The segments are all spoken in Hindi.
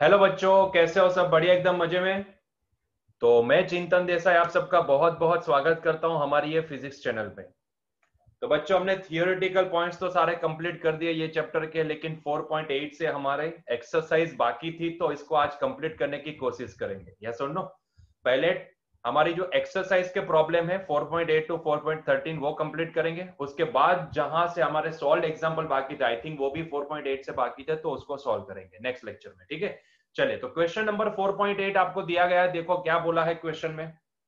हेलो बच्चों, कैसे हो? सब बढ़िया, एकदम मजे में। तो मैं चिंतन देसाई आप सबका बहुत बहुत स्वागत करता हूं हमारी ये फिजिक्स चैनल पे। तो बच्चों, हमने थियोरेटिकल पॉइंट्स तो सारे कंप्लीट कर दिए ये चैप्टर के, लेकिन 4.8 से हमारे एक्सरसाइज बाकी थी, तो इसको आज कंप्लीट करने की कोशिश करेंगे। यस और नो? पहले हमारी जो एक्सरसाइज के प्रॉब्लम है 4.8 टू 4.13 वो कंप्लीट करेंगे। उसके बाद जहां से हमारे सॉल्व एग्जांपल बाकी थे, आई थिंक वो भी 4.8 से बाकी थे, तो उसको सॉल्व करेंगे नेक्स्ट लेक्चर में। ठीक है, चलिए। तो क्वेश्चन नंबर 4.8 आपको दिया गया है। देखो क्या बोला है क्वेश्चन में।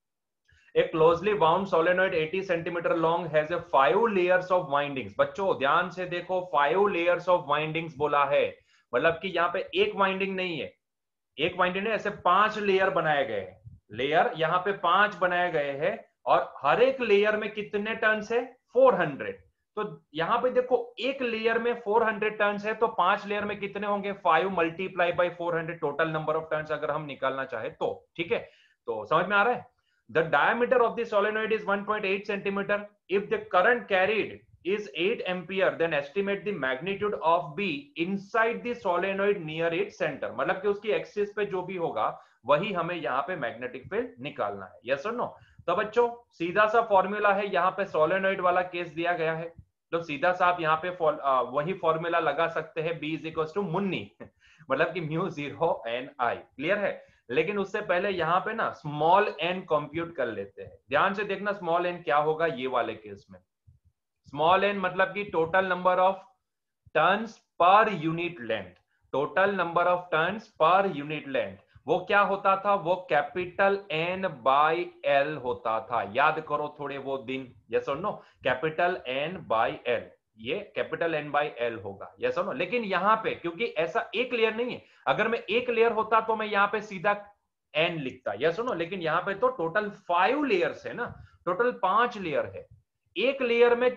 A closely wound solenoid 80 centimetre long has a 5 layers of windings. बच्चों ध्यान से देखो, 5 लेयर्स ऑफ वाइंडिंग्स बोला है। मतलब कि यहाँ पे एक वाइंडिंग नहीं है, एक वाइंडिंग नहीं, ऐसे 5 लेयर बनाए गए हैं। लेयर यहाँ पे 5 बनाए गए हैं, और हर एक लेयर में कितने टर्न्स है? 400। तो यहाँ पे देखो, एक लेयर में 400 टर्न्स है, तो 5 लेयर में कितने होंगे? 5 multiply by 400 total number of turns अगर हम निकालना चाहे तो। ठीक है, तो समझ में आ रहा है? The diameter of the solenoid is 1.8 centimeter. If the current carried is 8 ampere, then estimate the magnitude of B inside the solenoid near its center. मतलब कि उसकी एक्सिस पे जो भी होगा वही हमें यहाँ पे मैग्नेटिक फील्ड निकालना है। यस और नो? तो बच्चों सीधा सा फॉर्मूला है, यहाँ पे सोलेनोइड वाला केस दिया गया है, तो सीधा सा आप यहाँ पे वही फॉर्मूला लगा सकते हैं, B इज इक्वल टू मुन्नी मतलब कि म्यू 0 एन आई। क्लियर है? लेकिन उससे पहले यहाँ पे ना स्मॉल एन कंप्यूट कर लेते हैं। ध्यान से देखना स्मॉल एन क्या होगा ये वाले केस में। स्मॉल एन मतलब कि total number of turns per unit length. Total number of turns per unit length वो क्या होता था? वो कैपिटल एन बाई एल होता था। याद करो थोड़े वो दिन। यस और no? Capital N by L, ये कैपिटल एन बाई एल होगा। यस और नो? लेकिन यहाँ पे क्योंकि ऐसा एक लेयर नहीं है, अगर मैं एक लेयर होता तो मैं यहाँ पे सीधा एन लिखता। यस और नो? लेकिन यहाँ पे तो टोटल 5 लेयर्स है ना, टोटल 5 लेयर है। एक लेयर में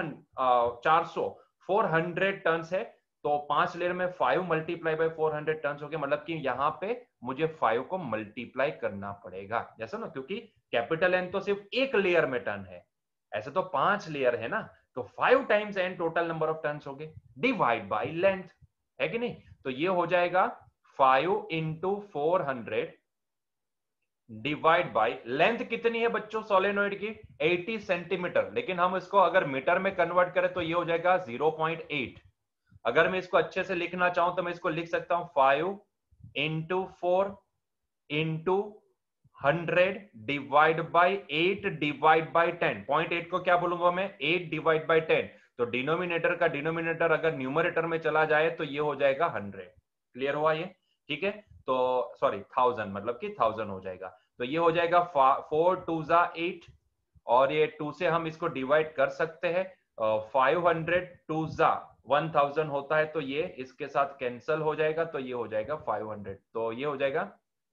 400 400 टन है, तो 5 लेयर में 5 मल्टीप्लाई बाय 400 टन हो गया। मतलब कि यहाँ पे मुझे 5 को मल्टीप्लाई करना पड़ेगा। जैसा ना, क्योंकि कैपिटल एन तो सिर्फ एक लेयर में टर्न है, ऐसे तो 5 लेयर है ना, तो 5 times n total number of turns हो गए, डिवाइड बाई लेंथ। है कि नहीं? तो ये हो जाएगा 5 इंटू 400 डिवाइड बाई लेंथ। कितनी है बच्चों सोलेनोइड की? 80 सेंटीमीटर। लेकिन हम इसको अगर मीटर में कन्वर्ट करें तो ये हो जाएगा 0.8। अगर मैं इसको अच्छे से लिखना चाहूं तो मैं इसको लिख सकता हूं 5 into 4 into 100 divide by 8 divide by 10। 0.8 को क्या बोलूंगा मैं? 8 डिवाइड बाई 10। तो डिनोमिनेटर का डिनोमिनेटर अगर न्यूमरेटर में चला जाए तो ये हो जाएगा 100। क्लियर हुआ ये? ठीक है, तो सॉरी 1000, मतलब कि 1000 हो जाएगा। तो ये हो जाएगा 4 टू जा 8, और ये 2 से हम इसको डिवाइड कर सकते हैं। 500 टू जा 1000 होता है, तो ये इसके साथ कैंसिल हो जाएगा, तो ये हो जाएगा 500, तो ये हो जाएगा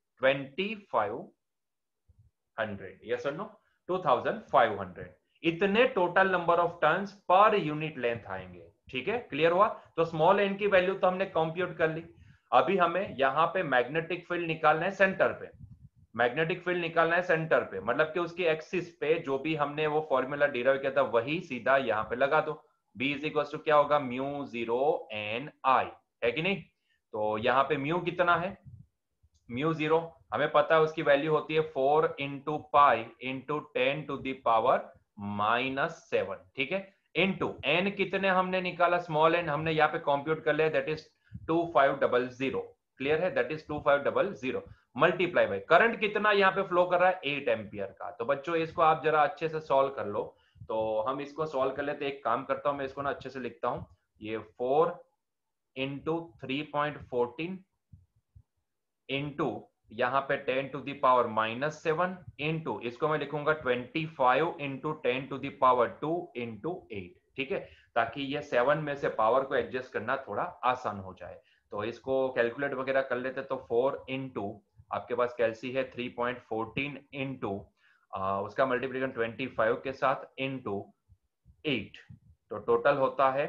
2500। यस और नो? 2500 इतने total number of turns per unit length आएंगे। ठीक है, क्लियर हुआ? तो स्मॉल एन की वैल्यू तो हमने कंप्यूट कर ली। अभी हमें यहाँ पे मैग्नेटिक फील्ड निकालना है सेंटर पे। मैग्नेटिक फील्ड निकालना है सेंटर पे, मतलब कि उसकी एक्सिस पे जो भी हमने वो फॉर्मूला डिराइव किया था वही सीधा यहाँ पे लगा दो। B इज इक्वल टू क्या होगा? Mu 0 n I. है कि नहीं? तो यहाँ पे म्यू कितना है? म्यू 0 हमें पता है उसकी वैल्यू होती है 4 into pi into 10 to the power -7। ठीक है, इंटू एन कितने हमने निकाला? स्मॉल एन हमने यहाँ पे कंप्यूट कर लिया, दैट इज 2500। क्लियर है? That is 2500 multiply by current कितना यहाँ पे फ्लो कर रहा है? 8 एम्पियर का। तो बच्चों इसको आप जरा अच्छे से सॉल्व कर लो। तो हम इसको सॉल्व कर लेते, एक काम करता हूं मैं इसको ना अच्छे से लिखता हूं। ये 4 इंटू 3.14 इंटू यहाँ पे 10 टू दी पावर -7 इंटू इसको मैं लिखूंगा 25 into 10 to the power 2 into 8। ठीक है, ताकि ये 7 में से पावर को एडजस्ट करना थोड़ा आसान हो जाए। तो इसको कैलकुलेट वगैरह कर लेते, तो 4 इंटू आपके पास कैलसी है 3.14 इंटू उसका मल्टीप्लिकेशन 25 के साथ इंटू 8, तो टोटल होता है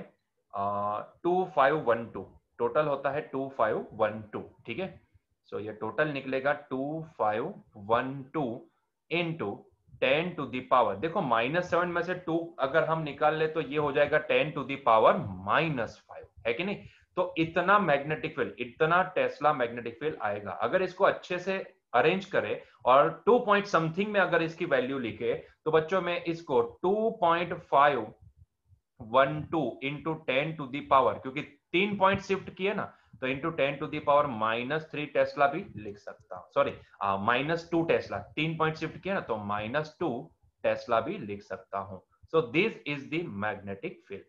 2512। टोटल होता है 2512। ठीक है, सो ये टोटल निकलेगा 2512 इंटू 10 टू दी पावर, देखो -7 में से 2 अगर हम निकाल ले तो ये हो जाएगा 10 टू दी पावर -5। है कि नहीं? तो इतना मैग्नेटिक फील्ड, इतना टेस्ला मैग्नेटिक फील्ड आएगा। अगर इसको अच्छे से अरेंज करें और 2 पॉइंट समथिंग में अगर इसकी वैल्यू लिखे, तो बच्चों में इसको 2.512 इंटू 10 टू दी पावर, क्योंकि 3 पॉइंट शिफ्ट किए ना, तो into 10 to the power -3 tesla भी लिख सकता हूं, सॉरी -2 टेस्ला, 3 पॉइंट शिफ्ट किया ना तो -2 टेस्ला भी लिख सकता हूं। So this is the magnetic field,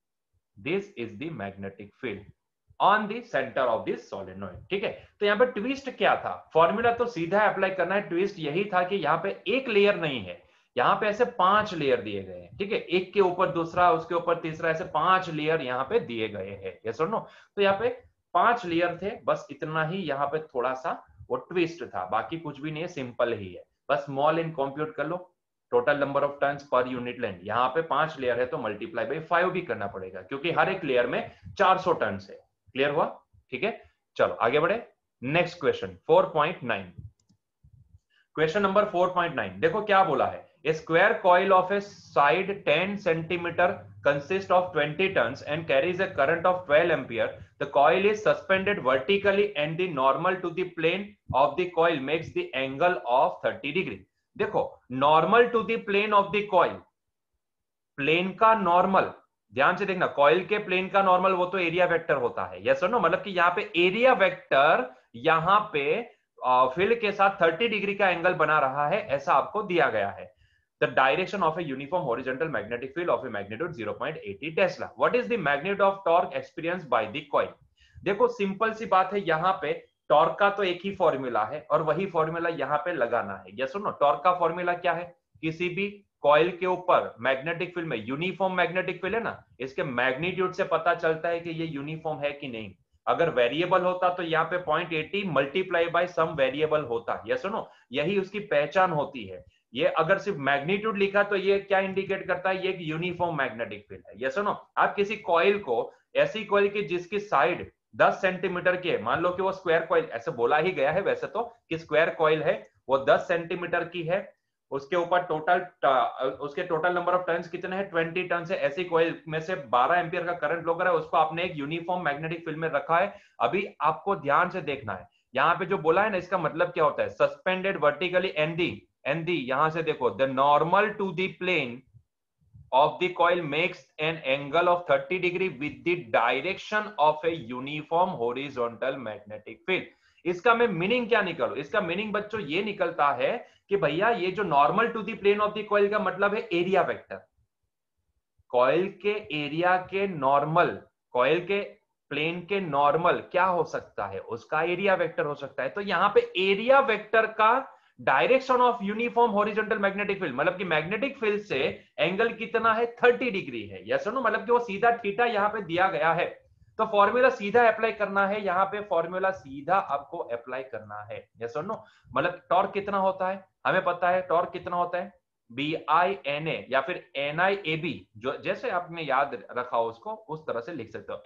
this is the magnetic field on the centre of this solenoid. ठीक है, तो यहाँ पे ट्विस्ट क्या था, फॉर्मूला तो सीधा अप्लाई करना है, ट्विस्ट यही था कि यहाँ पे एक लेयर नहीं है, यहाँ पे ऐसे 5 लेयर दिए गए हैं। ठीक है, एक के ऊपर दूसरा, उसके ऊपर तीसरा, ऐसे 5 लेयर यहाँ पे दिए गए हैं। यस और नो? तो यहाँ पे 5 लेयर थे, बस इतना ही यहाँ पे थोड़ा सा वो ट्विस्ट था, बाकी कुछ भी नहीं है, सिंपल ही है। बस स्मॉल इन कंप्यूट कर लो, total number of turns per unit length, यहाँ पे 5 लेयर है तो मल्टीप्लाई बाई 5 भी करना पड़ेगा, क्योंकि हर एक लेयर में 400 टर्न्स है। क्लियर हुआ? ठीक है, चलो आगे बढ़े। नेक्स्ट क्वेश्चन 4.9, क्वेश्चन नंबर 4.9 देखो क्या बोला है। A square coil of a side 10 centimeter consists of 20 turns and carries a current of 12 ampere. The coil is suspended vertically and the normal to the plane of the coil makes the angle of 30 degree. देखो normal to the plane of the coil, plane का नॉर्मल, ध्यान से देखना, कॉइल के प्लेन का नॉर्मल वो तो एरिया वेक्टर होता है। यस और नो? मतलब कि यहाँ पे एरिया वेक्टर यहाँ पे फील्ड के साथ 30 डिग्री का एंगल बना रहा है, ऐसा आपको दिया गया है। The direction of a uniform horizontal magnetic field of a magnitude 0.80 tesla. What is the magnitude of torque experience by the coil? देखो सिंपल सी बात है, यहाँ पे टॉर्क का तो एक ही फॉर्मूला है और वही फॉर्मूला यहाँ पे लगाना है। यस और नो? टॉर्क का फॉर्मूला क्या है? किसी भी कॉइल के ऊपर मैग्नेटिक फील्ड में, यूनिफॉर्म मैग्नेटिक फील्ड है ना, इसके मैग्नीट्यूड से पता चलता है कि ये यूनिफॉर्म है कि नहीं। अगर वेरिएबल होता तो यहाँ पे 0.80 मल्टीप्लाई बाय सम वेरिएबल होता। Yes no? यही उसकी पहचान होती है। ये अगर सिर्फ मैग्नीट्यूड लिखा तो ये क्या इंडिकेट करता है? ये एक यूनिफॉर्म मैग्नेटिक फील्ड है। Yes no? आप किसी कॉइल को, ऐसी कॉइल की जिसकी साइड 10 सेंटीमीटर की है, मान लो कि वो स्क्वायर कॉइल, ऐसे बोला ही गया है वैसे तो कि स्क्वायर कॉइल है, वो 10 सेंटीमीटर की है, उसके ऊपर उसके टोटल नंबर ऑफ टर्न्स कितने हैं? 20 टर्न्स है। ऐसी कॉइल में से 12 एम्पियर का करंट फ्लो कर रहा है, उसको आपने एक यूनिफॉर्म मैग्नेटिक फील्ड में रखा है। अभी आपको ध्यान से देखना है, यहाँ पे जो बोला है ना, इसका मतलब क्या होता है? सस्पेंडेड वर्टिकली एंड दी यहां से देखो, the normal to the plane of the coil makes an angle of 30 degree with the direction of a uniform horizontal magnetic field. इसका मैं मीनिंग क्या निकालू? इसका मीनिंग बच्चों ये निकलता है कि भैया ये जो normal to the plane of the coil का मतलब है एरिया वेक्टर। कॉइल के एरिया के नॉर्मल, कॉइल के प्लेन के नॉर्मल क्या हो सकता है? उसका एरिया वेक्टर हो सकता है। तो यहां पे एरिया वेक्टर का direction of uniform horizontal magnetic field, मतलब कि मैग्नेटिक फील्ड से एंगल कितना है? 30 डिग्री है। Yes no? मतलब कि वो सीधा थीटा यहां पे दिया गया है, तो फॉर्मूला सीधा अप्लाई करना है। यहाँ पे फॉर्मूला सीधा आपको अप्लाई करना है। यस और नो? मतलब टॉर्क कितना होता है हमें पता है, टॉर्क कितना होता है? BINA या फिर NIAB, जो जैसे आपने याद रखा उसको उस तरह से लिख सकते हो,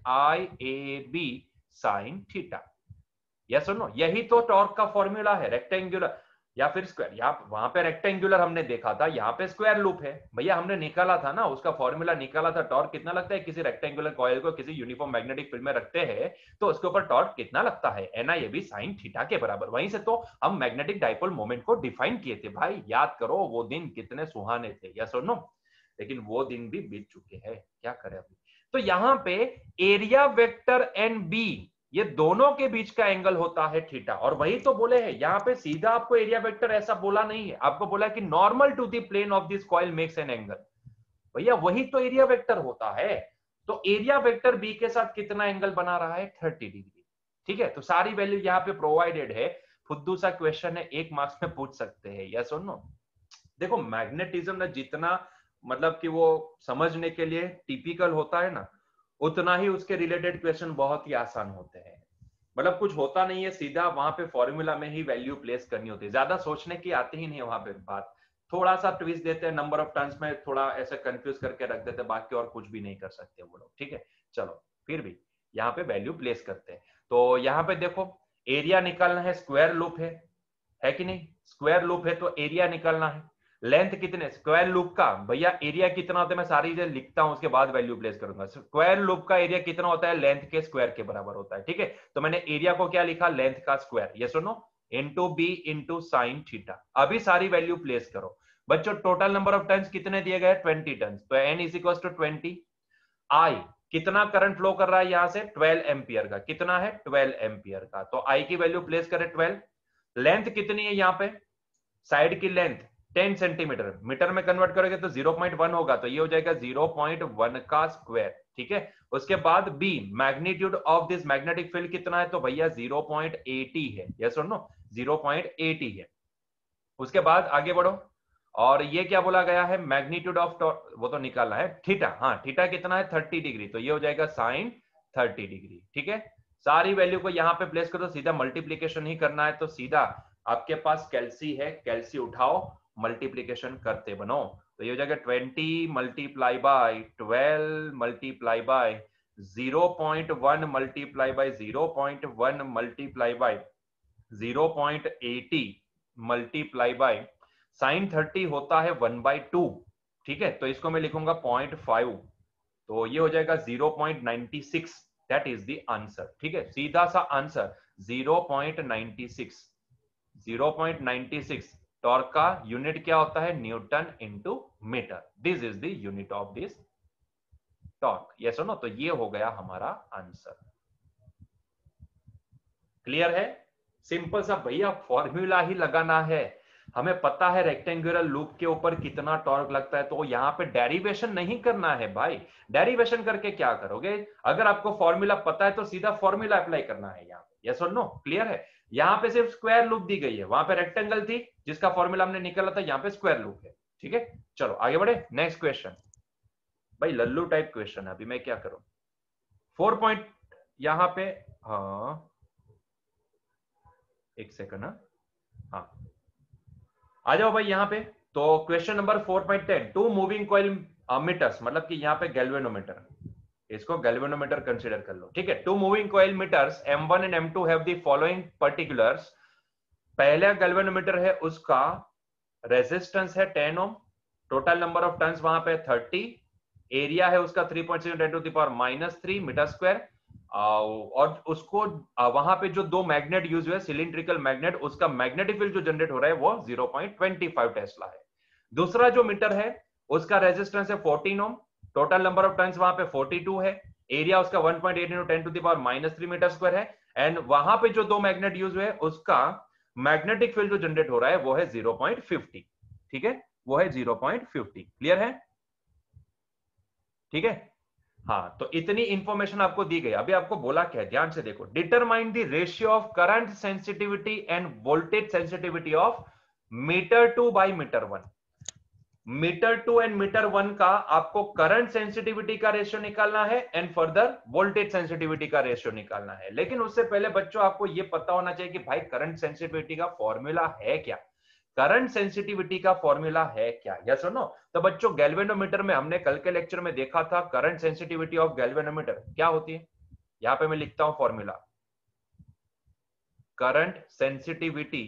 NIAB साइन थीटा। यस और नो? यही तो टॉर्क का फॉर्मूला है, रेक्टेंगुलर या फिर स्क्वायर। यहाँ वहां पे रेक्टेंगुलर हमने देखा था, यहाँ पे स्क्वायर लूप है भैया, हमने निकाला था ना, उसका फॉर्मूला निकाला था। टॉर्क कितना लगता है? किसी रेक्टेंगुलर कॉइल को किसी यूनिफॉर्म मैग्नेटिक फील्ड में रखते हैं तो उसके ऊपर टॉर्क कितना लगता है? NIAB साइन थीटा के बराबर। वहीं से तो हम मैग्नेटिक डाइपोल मोमेंट को डिफाइन किए थे भाई, याद करो वो दिन कितने सुहाने थे। यस और नो? लेकिन वो दिन भी बीत चुके हैं, क्या करें अभी। तो यहाँ पे एरिया वेक्टर एंड बी, ये दोनों के बीच का एंगल होता है थीटा। और वही तो बोले हैं यहाँ पे, सीधा आपको एरिया वेक्टर ऐसा बोला नहीं है, आपको बोला कि normal to the plane of this coil makes an angle. भैया वही तो एरिया वेक्टर होता है। तो एरिया वेक्टर बी के साथ कितना एंगल बना रहा है? 30 डिग्री। ठीक है, तो सारी वैल्यू यहाँ पे प्रोवाइडेड है। फुद्दू सा क्वेश्चन है, 1 मार्क्स में पूछ सकते हैं। यस और नो? देखो मैग्नेटिज्म ना जितना मतलब कि वो समझने के लिए टिपिकल होता है ना, उतना ही उसके रिलेटेड क्वेश्चन बहुत ही आसान होते हैं। मतलब कुछ होता नहीं है, सीधा वहां पे फॉर्मूला में ही वैल्यू प्लेस करनी होती है, ज्यादा सोचने की आती ही नहीं है वहां पे बात। थोड़ा सा ट्विस्ट देते हैं, नंबर ऑफ टर्न्स में थोड़ा ऐसे कंफ्यूज करके रख देते हैं, बाकी और कुछ भी नहीं कर सकते वो लोग। ठीक है, चलो फिर भी यहाँ पे वैल्यू प्लेस करते हैं। तो यहाँ पे देखो एरिया निकालना है, स्क्वायर लूप है कि नहीं? स्क्वायर लूप है तो एरिया निकालना है। लेंथ कितने स्क्वायर लूप का, भैया एरिया कितना होता है, मैं सारी चीजें लिखता हूं उसके बाद वैल्यू प्लेस करूंगा। स्क्वायर लूप का एरिया कितना होता है, लेंथ के स्क्वायर के बराबर होता है, ठीक है। तो मैंने एरिया को क्या लिखा, लेंथ का स्क्वायर, यस और no, into B into sine theta. अभी सारी वैल्यू प्लेस करो बच्चों। टोटल नंबर ऑफ टर्न्स कितने दिए गए, 20 टर्न्स, तो n is equal to 20। I कितना करंट फ्लो कर रहा है यहां से, 12 एम्पियर का, कितना है 12 एम्पियर का, तो आई की वैल्यू प्लेस करें 12। लेंथ कितनी है यहाँ पे, साइड की लेंथ 10 सेंटीमीटर, मीटर में कन्वर्ट करोगे तो 0.1 होगा, तो ये हो जाएगा 0.1 का स्क्वायर, ठीक है। उसके बाद B magnitude of this magnetic field कितना है, तो भैया 0.80 है, यस और नो 0.80 है। उसके बाद आगे बढ़ो, और ये क्या बोला गया है, मैग्नीट्यूड ऑफ वो तो निकालना है, थीटा, हाँ थीटा कितना है 30 डिग्री, तो ये हो जाएगा साइन 30 डिग्री, ठीक है। सारी वैल्यू को यहां पे प्लेस करो, सीधा मल्टीप्लीकेशन ही करना है, तो सीधा आपके पास कैल्सी है, कैल्सी उठाओ, मल्टीप्लीकेशन करते बनो, तो ये हो जाएगा 20 multiply by 12 multiply by 0.1 multiply by 0.1 multiply by 0.80 multiply by sine 30 होता है 1/2, ठीक है। तो इसको मैं लिखूंगा 0.5, तो ये हो जाएगा 0.96, दैट इज द आंसर, ठीक है। सीधा सा आंसर 0.96, 0.96। टॉर्क का यूनिट क्या होता है, newton into metre, this is the unit of this torque, yes और नो, तो ये हो गया हमारा आंसर। क्लियर है, सिंपल सा भैया, फॉर्मूला ही लगाना है। हमें पता है रेक्टेंगुलर लूप के ऊपर कितना टॉर्क लगता है, तो यहाँ पे डेरिवेशन नहीं करना है भाई। डेरिवेशन करके क्या करोगे, अगर आपको फॉर्मूला पता है तो सीधा फॉर्मूला अप्लाई करना है यहाँ पे, यस और नो, क्लियर है। यहाँ पे सिर्फ स्क्वायर लूप दी गई है, वहां पे रेक्टेंगल थी जिसका फॉर्मूला हमने निकाला था, यहाँ पे स्क्वायर लूप है, ठीक है। चलो आगे बढ़े, नेक्स्ट क्वेश्चन। भाई लल्लू टाइप क्वेश्चन है, अभी मैं क्या करूं, 4 पॉइंट यहाँ पे, हाँ एक सेकंड, हाँ आ जाओ भाई यहाँ पे। तो question number 4.10, two moving coil meters, मतलब कि यहाँ पे गैल्वेनोमीटर, इसको गैल्वेनोमीटर कंसीडर कर लो, ठीक है। Two moving coil meters M1 and M2 have the following particulars. पहला गैल्वेनोमीटर है, उसका रेजिस्टेंस है 10 ohm, total number of turns वहां पे 30, एरिया है उसका 3.6 × 10⁻³ मीटर स्क्वायर, और उसको वहां पे जो दो मैग्नेट यूज हुए, सिलिंड्रिकल मैग्नेट, उसका मैग्नेटिक फील्ड जो जनरेट हो रहा है वो 0.25 टेस्ला है। दूसरा जो मीटर है उसका रेजिस्टेंस है 14 ohm, total number of turns वहां पे 42 है, एरिया उसका 1.8 × 10⁻³ मीटर स्क्वायर है, एंड वहां पे जो दो मैग्नेट यूज हुए उसका मैग्नेटिक फील्ड जो जनरेट हो रहा है वो है 0.50, ठीक है, वो है 0.50। क्लियर है, ठीक है। हाँ, तो इतनी इंफॉर्मेशन आपको दी गई। अभी आपको बोला क्या है, ध्यान से देखो, determine the ratio of current sensitivity and voltage sensitivity of meter 2 by meter 1। Meter 2 and meter 1 का आपको करंट सेंसिटिविटी का रेशियो निकालना है एंड फर्दर वोल्टेज सेंसिटिविटी का रेशियो निकालना है। लेकिन उससे पहले बच्चों आपको यह पता होना चाहिए कि भाई करंट सेंसिटिविटी का फॉर्मूला है क्या, करंट सेंसिटिविटी का फॉर्मूला है क्या, यस और नो। तो बच्चों गैल्वेनोमीटर में हमने कल के लेक्चर में देखा था, करंट सेंसिटिविटी ऑफ गैल्वेनोमीटर क्या होती है, यहां पे मैं लिखता हूं formula, current sensitivity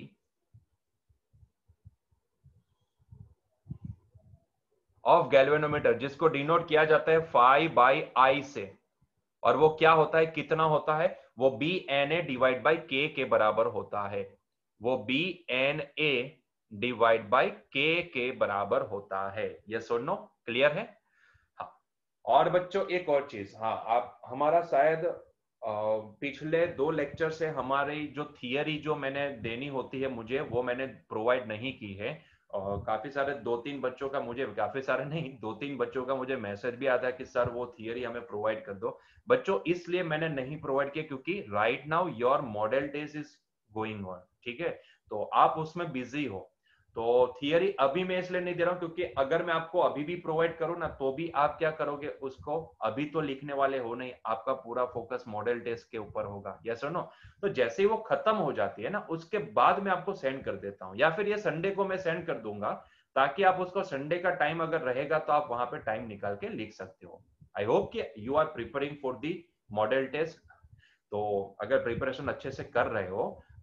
of galvanometer, जिसको डिनोट किया जाता है phi/I से, और वो क्या होता है, कितना होता है, वो BNA डिवाइड बाई K के बराबर होता है, वो BNA डिवाइड बाई K के बराबर होता है, यस और नो, क्लियर है। हाँ, और बच्चों एक और चीज, हाँ आप हमारा शायद पिछले 2 लेक्चर से हमारी जो थियरी जो मैंने देनी होती है मुझे, वो मैंने प्रोवाइड नहीं की है, और काफी सारे 2-3 बच्चों का मुझे, काफी सारे नहीं 2-3 बच्चों का मुझे मैसेज भी आता है कि सर वो थियरी हमें प्रोवाइड कर दो। बच्चों इसलिए मैंने नहीं प्रोवाइड किया क्योंकि right now your model test is going on, ठीक है, तो आप उसमें बिजी हो, तो थियरी अभी मैं इसलिए नहीं दे रहा हूं क्योंकि अगर मैं आपको अभी भी प्रोवाइड करूं ना, तो भी आप क्या करोगे, उसको अभी तो लिखने वाले हो नहीं, आपका पूरा फोकस मॉडल टेस्ट के ऊपर होगा, यस और नो। तो जैसे ही वो खत्म हो जाती है ना, उसके बाद मैं आपको सेंड कर देता हूं, या फिर ये संडे को मैं सेंड कर दूंगा, ताकि आप उसको संडे का टाइम अगर रहेगा तो आप वहां पे टाइम निकाल के लिख सकते हो। आई होप कि you are preparing for the model test, तो अगर प्रिपरेशन अच्छे से कर रहे हो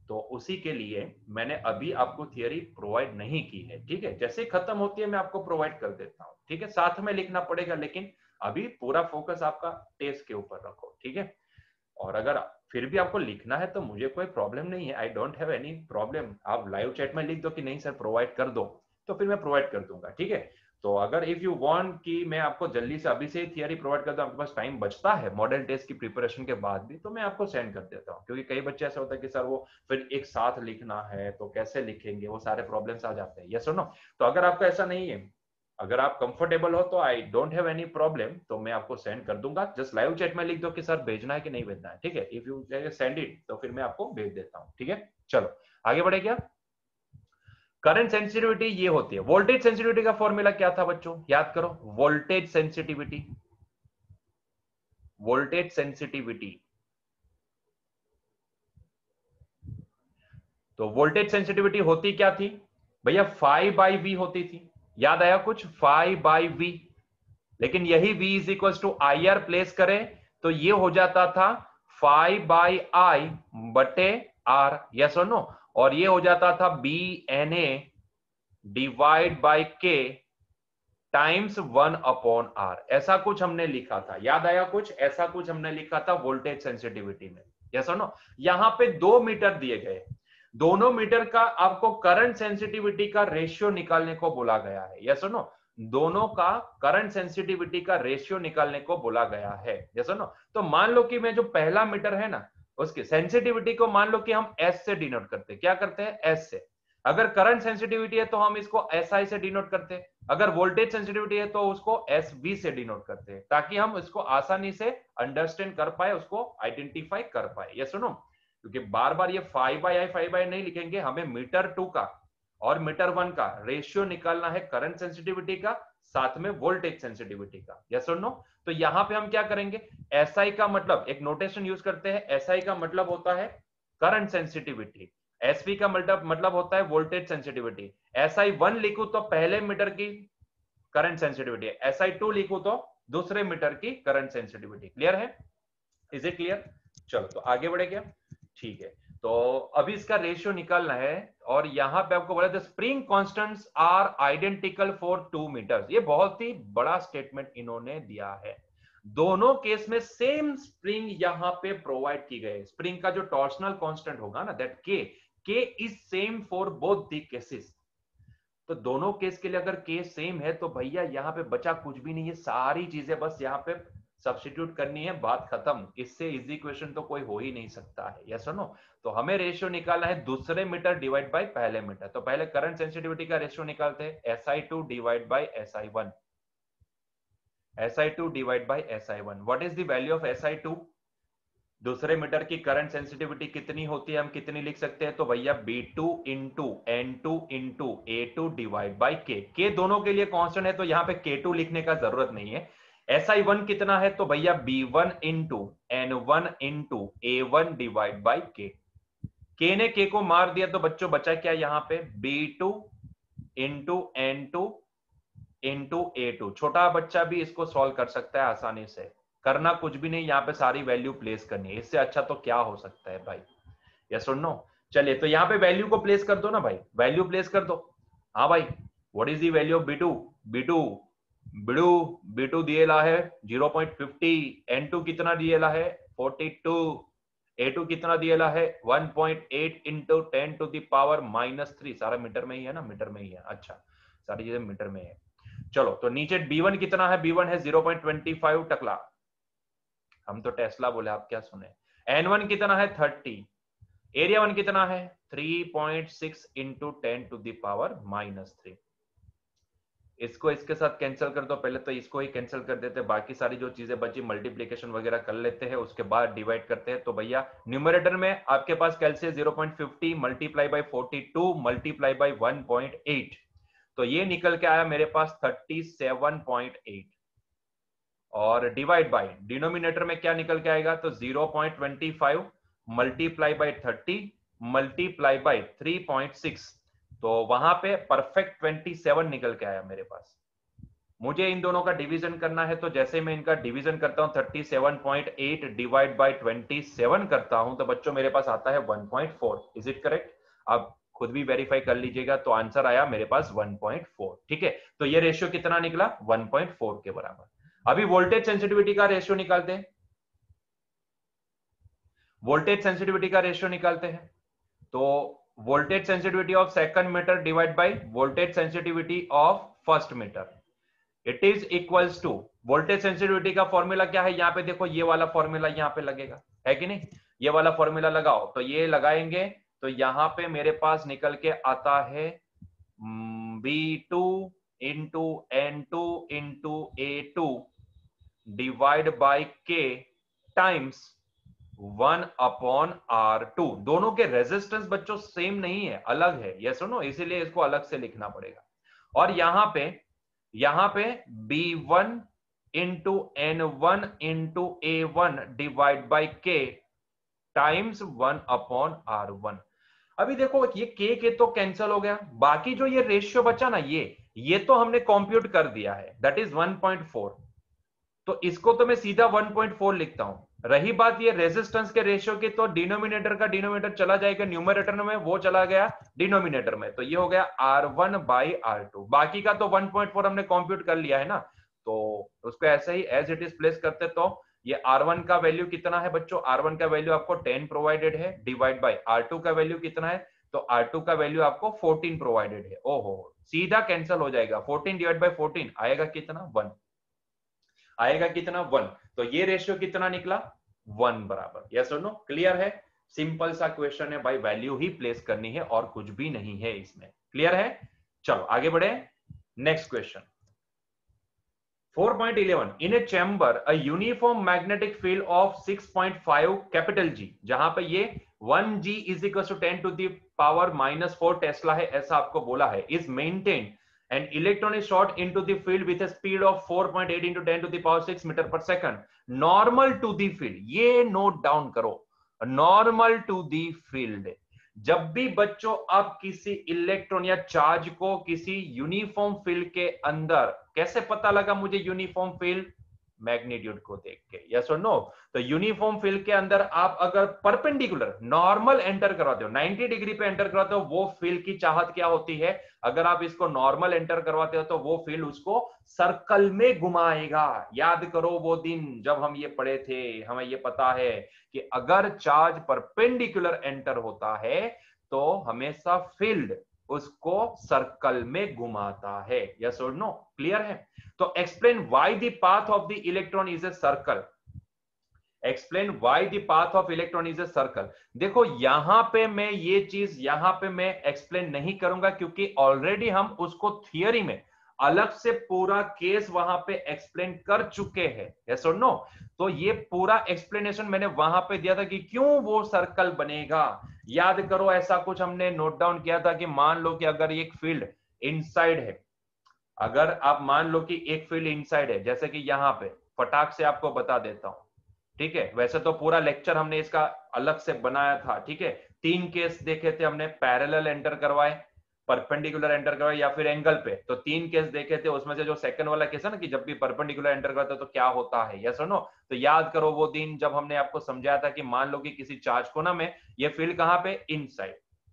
तो उसी के लिए मैंने अभी आपको थियरी प्रोवाइड नहीं की है, ठीक है। जैसे खत्म होती है मैं आपको प्रोवाइड कर देता हूँ, ठीक है। साथ में लिखना पड़ेगा, लेकिन अभी पूरा फोकस आपका टेस्ट के ऊपर रखो, ठीक है। और अगर फिर भी आपको लिखना है तो मुझे कोई प्रॉब्लम नहीं है, I don't have any problem. आप लाइव चैट में लिख दो कि नहीं सर प्रोवाइड कर दो, तो फिर मैं प्रोवाइड कर दूंगा, ठीक है। तो अगर इफ यू वांट कि मैं आपको जल्दी से अभी से थियरी प्रोवाइड कर दूं, आपके पास टाइम बचता है मॉडल टेस्ट की प्रिपरेशन के बाद भी, तो मैं आपको सेंड कर देता हूं। क्योंकि कई बच्चे ऐसा होता है कि सर वो फिर एक साथ लिखना है तो कैसे लिखेंगे, वो सारे प्रॉब्लम्स आ जाते हैं, यस और नो। तो अगर आपको ऐसा नहीं है, अगर आप कंफर्टेबल हो तो I don't have any problem, तो मैं आपको सेंड कर दूंगा। जस्ट लाइव चैट में लिख दो कि सर भेजना है कि नहीं भेजना है, ठीक है। इफ यू सेंड इट तो फिर मैं आपको भेज देता हूं, ठीक है। चलो आगे बढ़े। क्या करंट सेंसिटिविटी ये होती है। वोल्टेज सेंसिटिविटी का फॉर्मूला क्या था बच्चों, याद करो। वोल्टेज सेंसिटिविटी, वोल्टेज सेंसिटिविटी, तो वोल्टेज सेंसिटिविटी होती क्या थी भैया, 5/V होती थी। याद आया कुछ, 5/V। लेकिन यही V is equal to IR place करें तो ये हो जाता था 5/I बटे R, यस और नो। और ये हो जाता था BNA divide by K times 1/R। ऐसा कुछ हमने लिखा था, याद आया कुछ, ऐसा कुछ हमने लिखा था वोल्टेज सेंसिटिविटी में, यस और नो। यहां पे 2 मीटर दिए गए, दोनों मीटर का आपको करंट सेंसिटिविटी का रेशियो निकालने को बोला गया है, यस और नो। दोनों का करंट सेंसिटिविटी का रेशियो निकालने को बोला गया है, यस और नो। तो मान लो कि मैं जो पहला मीटर है ना, उसकी सेंसिटिविटी को मान लो कि हम S से डिनोट करते हैं। क्या करते हैं, S से। अगर करंट सेंसिटिविटी है तो हम इसको SI से डिनोट करते हैं। अगर वोल्टेज सेंसिटिविटी है तो उसको SV से डिनोट करते हैं, ताकि हम इसको आसानी से अंडरस्टैंड कर पाए, उसको आइडेंटिफाई कर पाए, यस और नो। क्योंकि बार बार ये 5/I नहीं लिखेंगे, हमें मीटर 2 का और मीटर 1 का रेशियो निकालना है, करंट सेंसिटिविटी का साथ में वोल्टेज सेंसिटिविटी का, यस और नो। तो यहां पे हम क्या करेंगे, SI का मतलब एक नोटेशन यूज करते हैं। SI का मतलब होता है करंट सेंसिटिविटी, SV का मतलब होता है वोल्टेज सेंसिटिविटी। SI1 लिखूं तो पहले मीटर की करंट सेंसिटिविटी है, SI2 लिखूं तो दूसरे मीटर की करंट सेंसिटिविटी। क्लियर है, इज इट क्लियर। चलो तो आगे बढ़े क्या, ठीक है। तो अभी इसका रेशियो निकालना है, और यहां पे आपको बोला था spring constants are identical for 2 meters. ये बहुत ही बड़ा स्टेटमेंट इन्होंने दिया है। दोनों केस में सेम स्प्रिंग यहां पे प्रोवाइड की गई। स्प्रिंग का जो टॉर्शनल कांस्टेंट होगा ना, that K is same for both the cases. तो दोनों केस के लिए अगर केस सेम है तो भैया यहाँ पे बचा कुछ भी नहीं है, सारी चीजें बस यहाँ पे सब्स्टिट्यूट करनी है, बात खत्म। इससे इजी इक्वेशन तो कोई हो ही नहीं सकता है, यस और नो। तो हमें रेशियो निकालना है दूसरे मीटर डिवाइड बाय पहले मीटर। तो पहले करंट सेंसिटिविटी का रेशियो निकालते हैं, SI2 divide by SI1, SI2 divide by SI1। What is the value of SI2, दूसरे मीटर की करंट सेंसिटिविटी कितनी होती है, हम कितनी लिख सकते हैं, तो भैया B2 into N2 into A2 divide by के दोनों के लिए कांस्टेंट है, तो यहां पे K2 लिखने का जरूरत नहीं है। SI1 कितना है, तो भैया B1 into N1 into A1 divide by के ने के को मार दिया, तो बच्चों बचा क्या यहां पे, B2 into N2 into A2। छोटा बच्चा भी इसको सॉल्व कर सकता है आसानी से, करना कुछ भी नहीं, यहाँ पे सारी वैल्यू प्लेस करनी है। इससे अच्छा तो क्या हो सकता है भाई, यस और नो। चलिए तो यहाँ पे वैल्यू को प्लेस कर दो ना भाई, वैल्यू प्लेस कर दो। हाँ भाई, what is the value of B2, B2 B2 B2 दिएला है 0.50, N2 कितना दिएला है 42, A2 कितना दिएला है 1.8 इंटू 10 टू द पावर -3। सारा मीटर में ही है ना, मीटर में ही है, अच्छा सारी चीजें मीटर में है। चलो तो नीचे B1 कितना है, B1 है 0.25 टकला, हम तो टेस्ला बोले, आप क्या सुने। N1 कितना है 30, एरिया 1 कितना है 3.6 इंटू 10 टू द पावर -3। इसको इसके साथ कैंसिल कर दो, पहले तो इसको ही कैंसिल कर देते हैं, बाकी सारी जो चीजें बची मल्टीप्लीकेशन वगैरह कर लेते हैं, उसके बाद डिवाइड करते हैं। तो भैया न्यूमरेटर में आपके पास कैलसी 0.50 मल्टीप्लाई बाई 42 मल्टीप्लाई बाई 1.8, तो ये निकल के आया मेरे पास 37.8, और डिवाइड बाय डिनोमिनेटर में क्या निकल के आएगा, तो 0.25 मल्टीप्लाई बाय 30 मल्टीप्लाई बाय 3.6, तो वहां पे परफेक्ट 27 निकल के आया मेरे पास। मुझे इन दोनों का डिवीजन करना है, तो जैसे मैं इनका डिवीजन करता हूं 37.8 डिवाइड बाय 27 करता हूं, तो बच्चों मेरे पास आता है 1.4। Is it correct? आप खुद भी वेरीफाई कर लीजिएगा। तो आंसर आया मेरे पास 1.4। ठीक है, तो ये रेशियो कितना निकला? 1.4 के बराबर। अभी वोल्टेज सेंसिटिविटी का रेशियो निकालते हैं। वोल्टेज सेंसिटिविटी का रेशियो निकालते हैं। तो voltage sensitivity of second meter divide by voltage sensitivity of first meter, it is equals to, voltage sensitivity का फॉर्मूला क्या है? यहां पे देखो, ये वाला फॉर्मूला यहां पे लगेगा, है कि नहीं? ये वाला फॉर्मूला लगाओ, तो ये लगाएंगे तो यहां पे मेरे पास निकल के आता है B2 into N2 into A2 divide by K times 1/R2। दोनों के रेजिस्टेंस बच्चों सेम नहीं है, अलग है, यस और नो, इसीलिए इसको अलग से लिखना पड़ेगा। और यहां पे B1 into N1 into A1 divide by K times 1/R1। अभी देखो, ये के तो कैंसिल हो गया, बाकी जो ये रेशियो बचा ना, ये तो हमने कंप्यूट कर दिया है, दैट इज 1.4। तो इसको तो मैं सीधा 1.4 लिखता हूं। रही बात ये रेजिस्टेंस के रेशियो की, तो डिनोमिनेटर का डिनोमिनेटर चला जाएगा न्यूमरेटर में, वो चला गया डिनोमिनेटर में, तो ये हो गया R1 बाई R2। बाकी का तो 1.4 हमने कंप्यूट कर लिया है ना, तो उसको ऐसे ही एज इट इज प्लेस करते। तो ये R1 का वैल्यू कितना है बच्चों? R1 का वैल्यू आपको 10 प्रोवाइडेड है, डिवाइड बाई R2 का वैल्यू कितना है? तो R2 का वैल्यू आपको 14 प्रोवाइडेड है। ओहो, सीधा कैंसिल हो जाएगा, 14 डिवाइड बाई 14 आएगा कितना? 1 आएगा कितना? 1। तो ये रेशियो कितना निकला? 1 बराबर। यस और नो? क्लियर है? सिंपल सा क्वेश्चन है भाई, वैल्यू ही प्लेस करनी है और कुछ भी नहीं है इसमें। क्लियर है? चलो आगे बढ़े, next question 4.11। in a chamber a uniform magnetic field of 6.5 capital G, जहां पे ये 1G is equal to 10 to the power -4 tesla है, ऐसा आपको बोला है, is maintained and electron is shot into the field with a speed of 4.8 into 10 to the power 6 meter per second, normal to the field। ये नोट डाउन करो, नॉर्मल टू दी फील्ड। जब भी बच्चों आप किसी इलेक्ट्रॉन या चार्ज को किसी यूनिफॉर्म फील्ड के अंदर, कैसे पता लगा मुझे यूनिफॉर्म फील्ड? मैग्नीट्यूड को देख के, यस और नो? तो यूनिफॉर्म फील्ड के अंदर आप अगर परपेंडिकुलर नॉर्मल एंटर करवाते हो, 90 डिग्री पे एंटर करवाते हो, वो फील्ड की चाहत क्या होती है? अगर आप इसको नॉर्मल एंटर करवाते हो तो वो फील्ड उसको सर्कल में घुमाएगा। याद करो वो दिन जब हम ये पढ़े थे, हमें ये पता है कि अगर चार्ज परपेंडिकुलर एंटर होता है तो हमेशा फील्ड उसको सर्कल में घुमाता है। यस और नो? क्लियर है? तो explain why the path of the electron is a circle. Explain why the path of electron is a circle. देखो यहां पे मैं ये चीज यहां पे मैं एक्सप्लेन नहीं करूंगा, क्योंकि ऑलरेडी हम उसको थियरी में अलग से पूरा केस वहां पे एक्सप्लेन कर चुके हैं। यस और नो? तो ये पूरा एक्सप्लेनेशन मैंने वहां पे दिया था कि क्यों वो सर्कल बनेगा। याद करो, ऐसा कुछ हमने नोट डाउन किया था कि मान लो कि अगर एक फील्ड इनसाइड है, अगर आप मान लो कि एक फील्ड इनसाइड है, जैसे कि यहां पे फटाक से आपको बता देता हूं, ठीक है? वैसे तो पूरा लेक्चर हमने इसका अलग से बनाया था, ठीक है? 3 केस देखे थे हमने, पैरेलल एंटर करवाए, परपेंडिकुलर एंटर करवाए या फिर एंगल पे। तो 3 केस देखे थे, उसमें से जो सेकंड वाला केस है ना कि जब भी परपेंडिकुलर एंटर करते हो तो क्या होता है, यस और नो? तो याद करो वो दिन जब हमने आपको समझाया था कि मान लो कि किसी चार्ज को ना में ये फील्ड कहां पे? इनसाइड,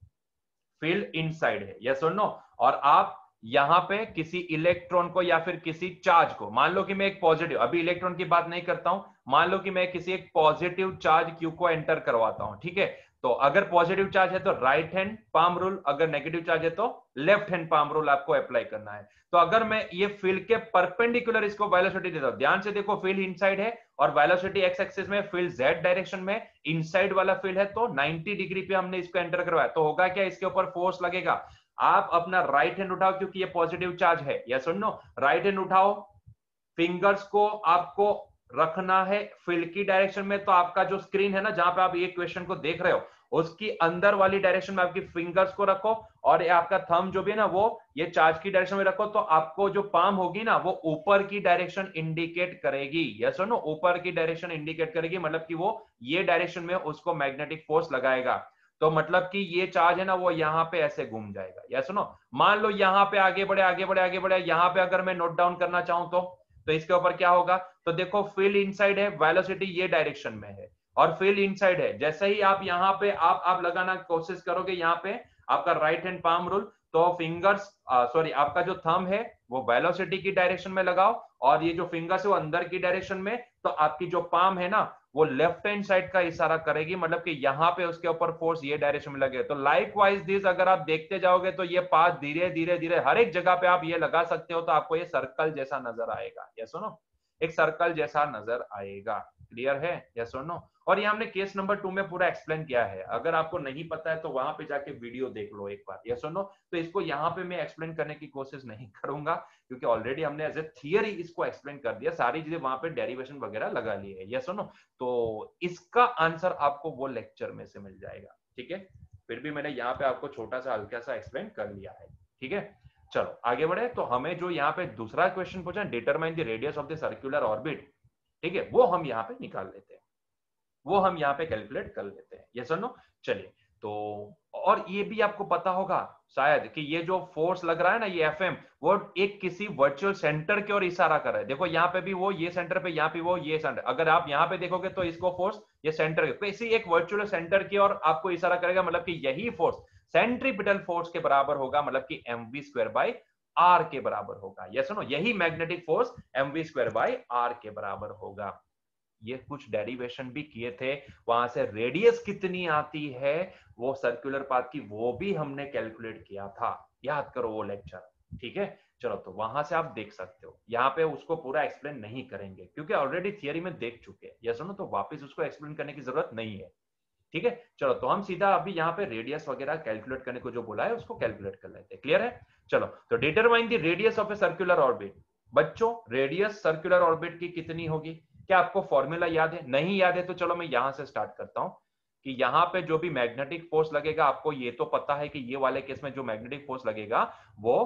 फील्ड इनसाइड है, यस और नो? और आप यहां पे किसी इलेक्ट्रॉन को या फिर किसी चार्ज को, मान लो कि मैं एक पॉजिटिव, अभी इलेक्ट्रॉन की बात नहीं करता हूं, मान लो कि मैं किसी एक पॉजिटिव चार्ज क्यू को एंटर करवाता हूं, ठीक है? तो अगर पॉजिटिव चार्ज है तो राइट हैंड पाम रूल, अगर नेगेटिव चार्ज है तो लेफ्ट हैंड पाम रूल आपको अप्लाई करना है। तो अगर मैं ये फील्ड के परपेंडिकुलर इसको वेलोसिटी देता हूं, ध्यान से देखो, फील्ड इनसाइड है और वेलोसिटी एक्स एक्सिस में, फील्ड जेड डायरेक्शन में, इनसाइड वाला फील्ड है, तो 90 डिग्री पे हमने इसको एंटर करवाया, तो होगा क्या? इसके ऊपर फोर्स लगेगा। आप अपना राइट हैंड उठाओ, क्योंकि ये पॉजिटिव चार्ज है, यस और नो? राइट हैंड उठाओ, फिंगर्स को आपको रखना है फील्ड की डायरेक्शन में। तो आपका जो स्क्रीन है ना, जहां पे आप ये क्वेश्चन को देख रहे हो, उसकी अंदर वाली डायरेक्शन में आपकी फिंगर्स को रखो, और ये आपका थंब जो भी है ना वो ये चार्ज की डायरेक्शन में रखो। तो आपको जो पाम होगी ना वो ऊपर की डायरेक्शन इंडिकेट करेगी, यस और नो? ऊपर की डायरेक्शन इंडिकेट करेगी, मतलब कि वो ये डायरेक्शन में उसको मैग्नेटिक फोर्स लगाएगा। तो मतलब कि ये चार्ज है ना वो यहाँ पे ऐसे घूम जाएगा। या सुनो, मान लो यहाँ पे आगे बढ़े आगे बढ़े आगे बढ़े, यहाँ पे अगर मैं नोट डाउन करना चाहूं तो इसके ऊपर क्या होगा? तो देखो फील्ड इनसाइड है, वेलोसिटी ये डायरेक्शन में है और फील्ड इनसाइड है। जैसे ही आप यहाँ पे आप लगाना कोशिश करोगे यहाँ पे आपका राइट हैंड पाम रूल, तो फिंगर्स सॉरी आपका जो थंब है वो वेलोसिटी की डायरेक्शन में लगाओ और ये जो फिंगर्स है वो अंदर की डायरेक्शन में, तो आपकी जो पाम है ना वो लेफ्ट हैंड साइड का इशारा करेगी, मतलब कि यहाँ पे उसके ऊपर फोर्स ये डायरेक्शन में लगे। तो लाइक वाइज दिस अगर आप देखते जाओगे तो ये पाथ धीरे धीरे धीरे हर एक जगह पे आप ये लगा सकते हो, तो आपको ये सर्कल जैसा नजर आएगा। या सुनो, एक सर्कल जैसा नजर आएगा। क्लियर है? या सुनो, और ये हमने केस नंबर 2 में पूरा एक्सप्लेन किया है। अगर आपको नहीं पता है तो वहां पे जाके वीडियो देख लो एक बार। या सुनो, तो इसको यहाँ पे मैं एक्सप्लेन करने की कोशिश नहीं करूंगा क्योंकि ऑलरेडी हमने एज ए थियरी इसको एक्सप्लेन कर दिया, सारी चीजें वहां पे डेरिवेशन वगैरह लगा ली है। या सुनो, तो इसका आंसर आपको वो लेक्चर में से मिल जाएगा। ठीक है, फिर भी मैंने यहाँ पे आपको छोटा सा हल्का सा एक्सप्लेन कर लिया है। ठीक है, चलो आगे बढ़े। तो हमें जो यहाँ पे दूसरा क्वेश्चन पूछा, determine the radius of the circular orbit, ठीक है, वो हम यहाँ पे निकाल लेते हैं, वो हम यहाँ पे कैलकुलेट कर लेते हैं। यस और नो? चलिए, तो और ये भी आपको पता होगा शायद कि ये जो फोर्स लग रहा है ना ये एफएम, वो एक किसी वर्चुअल सेंटर की ओर इशारा कर रहा है। देखो यहाँ पे भी वो ये सेंटर पे, यहाँ पे वो ये सेंटर, अगर आप यहाँ पे देखोगे तो इसको फोर्स ये सेंटर किसी एक वर्चुअल सेंटर की ओर आपको इशारा करेगा, मतलब कि यही फोर्स सेंट्रीपिटल फोर्स के बराबर होगा, मतलब कि mv² बाई आर के बराबर होगा। यस सुनो, यही magnetic force mv² by are के बराबर होगा। ये कुछ डेरिवेशन भी किए थे, वहां से रेडियस कितनी आती है वो सर्कुलर पाथ की, वो भी हमने कैलकुलेट किया था, याद करो वो लेक्चर। ठीक है, चलो तो वहां से आप देख सकते हो। यहाँ पे उसको पूरा एक्सप्लेन नहीं करेंगे क्योंकि ऑलरेडी थियरी में देख चुके हैं। यस सुनो, तो वापस उसको एक्सप्लेन करने की जरूरत नहीं है। ठीक है, चलो तो हम सीधा अभी यहाँ पे रेडियस वगैरह कैलकुलेट करने को जो बोला है उसको कैलकुलेट कर लेते हैं। क्लियर है? चलो, तो determine the radius of a circular orbit. बच्चों, रेडियस सर्कुलर ऑर्बिट की कितनी होगी? क्या आपको फॉर्मूला याद है? नहीं याद है तो चलो मैं यहां से स्टार्ट करता हूं कि यहाँ पे जो भी मैग्नेटिक फोर्स लगेगा, आपको ये तो पता है कि ये वाले केस में जो मैग्नेटिक फोर्स लगेगा वो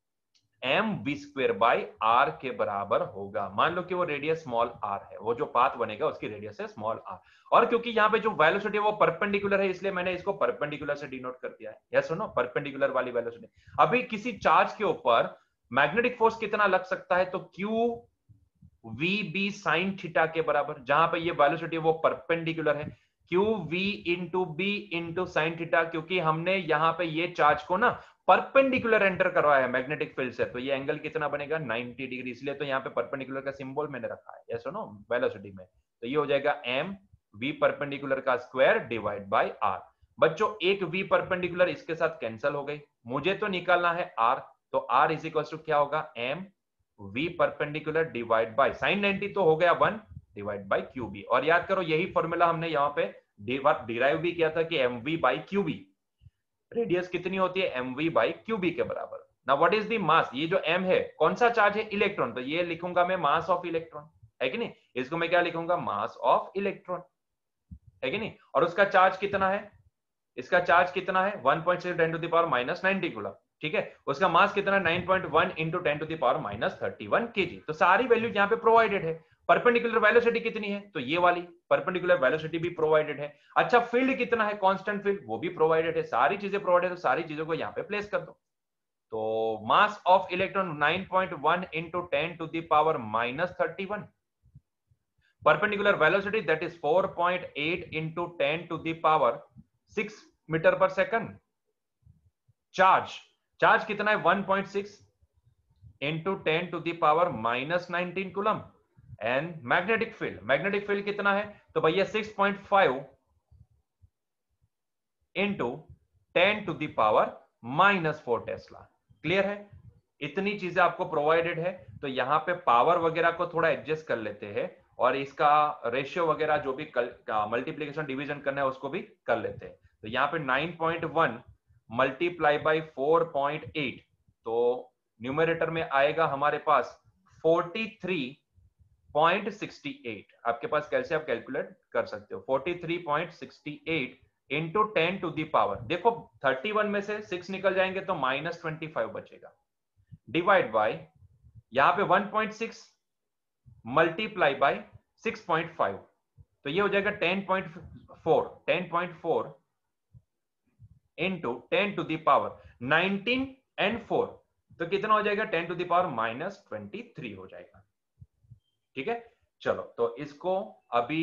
mv² बाई आर के बराबर होगा। मान लो कि वो रेडियस स्मॉल आर है, वो जो पाथ बनेगा उसकी रेडियस है स्मॉल आर, और क्योंकि यहाँ पे जो वेलोसिटी है वो परपेंडिकुलर है इसलिए मैंने इसको परपेंडिकुलर से डिनोट कर दिया है। यस सुनो, परपेंडिकुलर वाली वेलोसिटी। अभी किसी चार्ज के ऊपर मैग्नेटिक फोर्स कितना लग सकता है? तो Q V B sine theta के बराबर, जहां पे ये वेलोसिटी वो परपेंडिकुलर है, Q V into B into sine theta, क्योंकि हमने यहाँ पे ये चार्ज को ना परपेंडिकुलर एंटर करवाया है मैग्नेटिक फील्ड से, तो ये एंगल कितना बनेगा? 90 डिग्री, इसलिए तो यहाँ पे परपेंडिकुलर का सिंबल मैंने रखा है। यस नो, वेलोसिटी में तो ये हो जाएगा एम वी परपेंडिकुलर का स्क्वायर डिवाइड बाई आर। बच्चों, एक वी परपेंडिकुलर इसके साथ कैंसिल हो गई, मुझे तो निकालना है आर, तो आर इज इक्वल टू क्या होगा? M v perpendicular divide by sine 90 तो हो गया 1 डिवाइड बाय क्यूबी। और याद करो यही फॉर्मूला हमने यहाँ पे डिराइव भी किया था कि mv बाई क्यूबी, रेडियस कितनी होती है? mv बाई क्यूबी के बराबर। ना व्हाट इज द मास? ये जो m है कौन सा चार्ज है? इलेक्ट्रॉन, तो ये लिखूंगा मैं मास ऑफ इलेक्ट्रॉन, है कि नहीं? इसको मैं क्या लिखूंगा? मास ऑफ इलेक्ट्रॉन, है कि नहीं? और उसका चार्ज कितना है? इसका चार्ज कितना है? 1.6 10 to the power minus 90 coulomb. ठीक है, उसका मास कितना? 9.1 into 10 to the power minus 31 KG. तो सारी वैल्यू यहाँ पे प्रोवाइडेड है। परपेंडिकुलर वेलोसिटी कितनी है? तो ये वाली परपेंडिकुलर वेलोसिटी भी प्रोवाइडेड है। अच्छा, फील्ड कितना है? कांस्टेंट फील्ड, वो भी प्रोवाइडेड है। सारी चीजें प्रोवाइडेड है, तो सारी चीजों को यहाँ पे प्लेस कर दो। तो mass of electron 9.1 into 10 to the power minus 31, perpendicular velocity that is 4.8 into 10 to the power 6 metre per second. Charge कितना है? 1.6 into 10 to the power minus 19 coulomb. And magnetic field कितना है? तो भैया 6.5 into 10 to the power minus 4 tesla. Clear है? इतनी चीजें आपको प्रोवाइडेड है, तो यहां पे पावर वगैरह को थोड़ा एडजस्ट कर लेते हैं और इसका रेशियो वगैरह जो भी मल्टीप्लीकेशन डिवीजन करना है उसको भी कर लेते हैं। तो यहाँ पे 9.1 मल्टीप्लाई बाई 4.8, तो न्यूमरेटर में आएगा हमारे पास 43.68। आपके पास कैसे आप कैलकुलेट कर सकते हो? 43.68 इंटू 10 टू दी पावर, देखो 31 में से 6 निकल जाएंगे तो माइनस 25 बचेगा, डिवाइड बाय यहां पे 1.6 मल्टीप्लाई बाय 6.5, तो ये हो जाएगा 10.4 into 10 to the power 19 and 4, तो कितना हो जाएगा 10 टू द पावर -23 हो जाएगा। ठीक है, चलो तो इसको अभी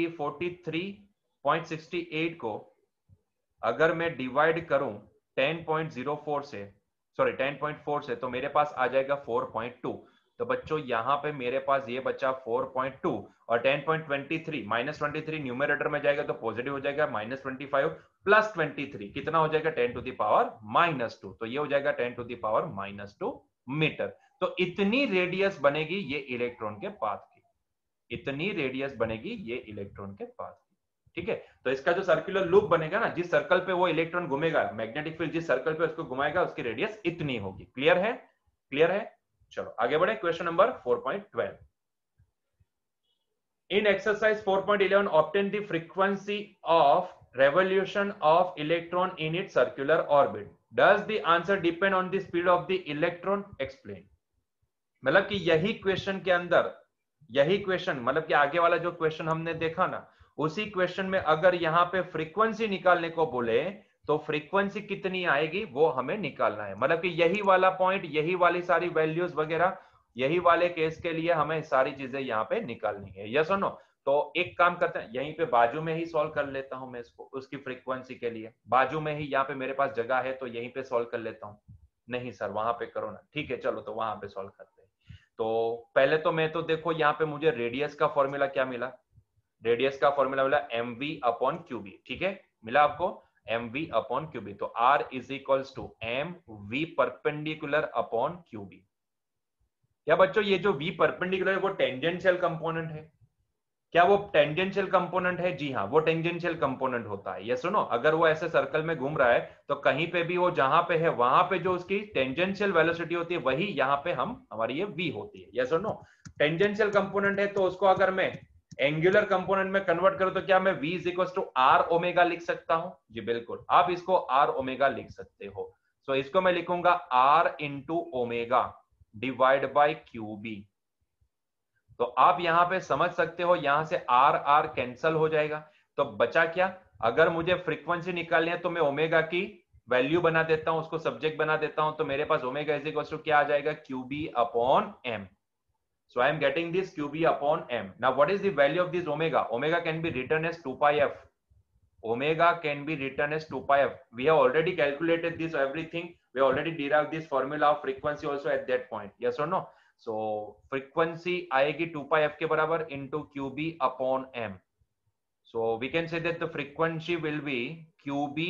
43.68 को अगर मैं डिवाइड करूं 10.04 से, सॉरी 10.4 से, तो मेरे पास आ जाएगा 4.2। तो बच्चों यहां पे मेरे पास ये बचा 4.2 और 10.23 -23 न्यूमरेटर में जाएगा तो पॉजिटिव हो जाएगा, -25 प्लस 23 कितना हो जाएगा 10 टू द पावर -2, तो ये हो जाएगा 10 टू द पावर -2 मीटर। तो इतनी रेडियस बनेगी ये इलेक्ट्रॉन के पाथ की, इतनी रेडियस बनेगी ये इलेक्ट्रॉन के पाथ की। ठीक है, तो इसका जो सर्कुलर लूप बनेगा ना, जिस सर्कल पे वो इलेक्ट्रॉन घूमेगा, मैग्नेटिक फील्ड जिस सर्कल पे उसको घुमाएगा उसकी रेडियस इतनी होगी। क्लियर है, क्लियर है। चलो आगे बढ़े, question number 4.12। In exercise 4.11 obtain the frequency of revolution of electron in its circular orbit. Does the answer depend on the speed of the electron? Explain. मतलब कि यही क्वेश्चन के अंदर, यही क्वेश्चन मतलब कि आगे वाला जो क्वेश्चन हमने देखा ना, उसी क्वेश्चन में अगर यहाँ पे फ्रीक्वेंसी निकालने को बोले तो फ्रीक्वेंसी कितनी आएगी वो हमें निकालना है। मतलब कि यही वाला पॉइंट, यही वाली सारी वैल्यूज वगैरह, यही वाले केस के लिए हमें सारी चीजें यहाँ पे निकालनी है। यस और नो? तो एक काम करते हैं, यहीं पे बाजू में ही सॉल्व कर लेता हूं मैं इसको, उसकी फ्रीक्वेंसी के लिए बाजू में ही, यहाँ पे मेरे पास जगह है तो यहीं पे सॉल्व कर लेता हूँ। नहीं सर वहां पे करो ना, ठीक है चलो तो वहां पे सॉल्व करते हैं। तो पहले तो मैं तो देखो यहाँ पे मुझे रेडियस का फॉर्मूला क्या मिला, रेडियस का फॉर्मूला मिला mv अपॉन क्यूबी। ठीक है, मिला आपको mv अपॉन क्यूबी, तो r is equals to mv perpendicular upon QB. क्या बच्चों ये जो v परपेंडिकुलर है वो टेंजेंशियल कंपोनेंट है? क्या वो टेंजेंशियल कंपोनेंट है? जी हाँ, वो टेंजेंशियल कंपोनेंट होता है। ये सुनो, अगर वो ऐसे सर्कल में घूम रहा है तो कहीं पे भी वो जहां पे है वहां पे जो उसकी टेंजेंशियल वेलोसिटी होती है वही यहाँ पे हमारी ये v होती है। ये सुनो, टेंजेंशियल कंपोनेंट है तो उसको अगर मैं एंगुलर कंपोनेंट में कन्वर्ट करूं तो क्या मैं v is equal to r omega लिख सकता हूं? जी बिल्कुल, आप इसको r ओमेगा लिख सकते हो। सो इसको मैं लिखूंगा r into omega divide by Q B. तो आप यहां पे समझ सकते हो, यहां से आर आर कैंसल हो जाएगा, तो बचा क्या? अगर मुझे फ्रीक्वेंसी निकालनी है तो मैं ओमेगा की वैल्यू बना देता हूं, उसको सब्जेक्ट बना देता हूं, तो मेरे पास ओमेगा इज इक्वल टू क्या आ जाएगा? QB upon M. So I am getting this QB upon m. Now what is the value of this omega? Omega can be written as 2 pi f. Omega can be written as 2 pi f. We have already calculated this everything. We already derived this formula of frequency also at that point. Yes or no? So frequency आएगी 2 pi f के बराबर into QB upon m. So we can say that the frequency will be QB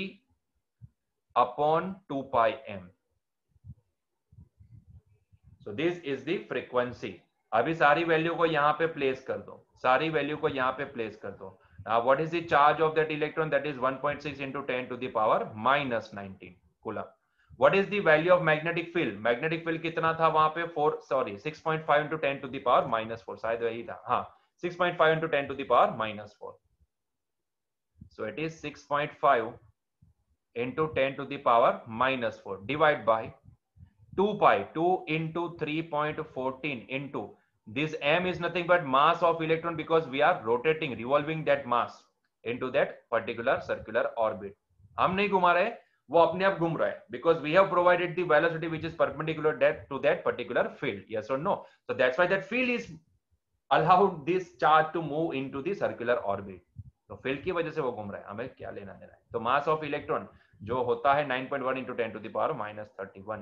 upon 2 pi m. So this is the frequency. अभी सारी वैल्यू को यहाँ पे प्लेस कर दो, सारी वैल्यू को यहाँ पे प्लेस कर दो। What is the charge of that electron? That is 1.6 into 10 to the power -19 coulomb. What is the value of magnetic field? Magnetic field कितना था वहां पे? 6.5 into 10 to the power -4, शायद वही था, हाँ 6.5 into 10 to the power -4। So it is 6.5 into 10 to the power -4 divide by 2 pi, 2 into 3.14 into this m is nothing but mass of electron, because we are rotating, revolving that mass into that particular circular orbit. हम नहीं घुमा रहे, वो अपने आप घूम रहा है, because we have provided the velocity which is perpendicular to that particular field. Yes or no? So that's why that field is allowed this charge to move into the circular orbit. तो फील्ड की वजह से वो घूम रहा है, हमें क्या लेना देना है। तो मास ऑफ इलेक्ट्रॉन जो होता है 9.1 into 10 to the power -31।